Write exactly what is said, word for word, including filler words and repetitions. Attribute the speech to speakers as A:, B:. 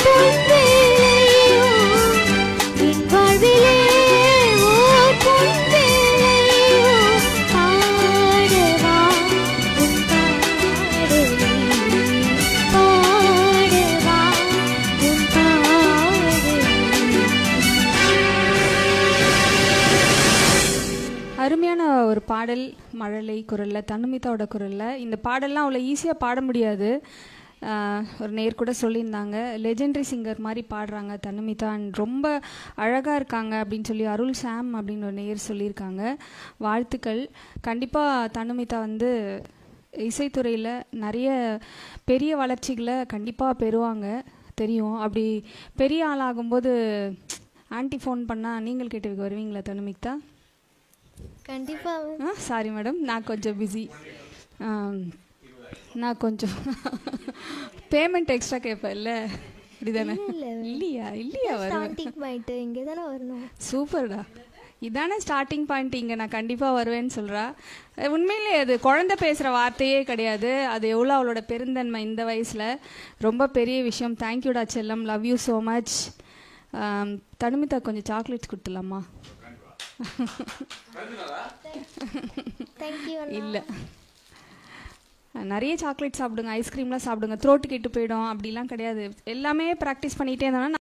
A: அருமையான ஒரு பாடல் மழலை குரலில், தனுமிதாவோட குரலில். இந்த பாடல்லாம் அவ்வளோ ஈஸியாக பாட முடியாது. ஒரு நேர் கூட சொல்லியிருந்தாங்க, லெஜெண்டரி சிங்கர் மாதிரி பாடுறாங்க தனுமிதா, ரொம்ப அழகாக இருக்காங்க அப்படின்னு சொல்லி அருள் சாம் அப்படின்னு ஒரு நேர் சொல்லியிருக்காங்க. வாழ்த்துக்கள். கண்டிப்பாக தனுமிதா வந்து இசைத்துறையில் நிறைய பெரிய வளர்ச்சிகளை கண்டிப்பாக பெறுவாங்க தெரியும். அப்படி பெரிய ஆளாகும்போது ஆன்டி ஃபோன் பண்ணால் நீங்கள் கேட்டு வருவீங்களா தனுமிதா?
B: கண்டிப்பாக.
A: ஆ சாரி மேடம், நான் கொஞ்சம் பிஸி. நான் கொஞ்சம் பேமெண்ட் எக்ஸ்ட்ரா கேட்பேன் இல்லை இப்படிதானே? இல்லையா இல்லையா
B: வருவேன், இங்கே தானே வரணும்.
A: சூப்பர்டா, இதானே ஸ்டார்டிங் பாயிண்ட். இங்கே நான் கண்டிப்பாக வருவேன்னு சொல்கிறா. உண்மையிலே அது குழந்தை பேசுகிற வார்த்தையே கிடையாது. அது எவ்வளோ அவளோட பெருந்தன்மை இந்த வயசில், ரொம்ப பெரிய விஷயம். தேங்க்யூடா செல்லம், love you so much. Tanumitha கொஞ்சம் சாக்லேட்ஸ் கொடுத்துடலாமா? இல்லை, நிறைய சாக்லேட் சாப்பிடுங்க, ஐஸ்கிரீம்லாம் சாப்பிடுங்க, த்ரோட்டு கெட்டு போயிடும் அப்படிலாம் கிடையாது. எல்லாமே ப்ராக்டிஸ் பண்ணிகிட்டே இருந்தோம்னா